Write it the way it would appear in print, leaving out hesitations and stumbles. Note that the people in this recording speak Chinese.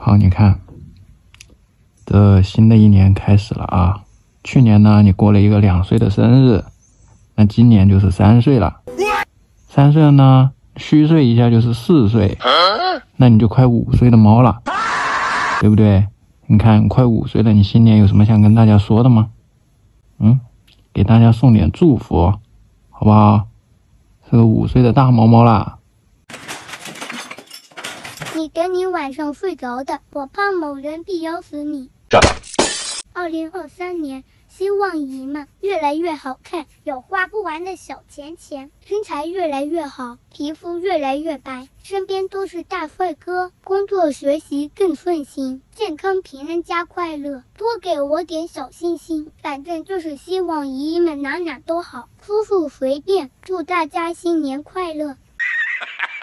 好，你看，这新的一年开始了啊。去年呢，你过了一个2岁的生日，那今年就是3岁了。3岁了呢，虚岁一下就是4岁，那你就快5岁的猫了，对不对？你看，快5岁了，你新年有什么想跟大家说的吗？给大家送点祝福，好不好？是个5岁的大猫猫啦。 你等你晚上睡着的，我怕某人必咬死你。2023年，希望姨们越来越好看，有花不完的小钱钱，身材越来越好，皮肤越来越白，身边都是大帅哥，工作学习更顺心，健康平安加快乐，多给我点小心心。反正就是希望姨们哪哪都好，叔叔随便，祝大家新年快乐。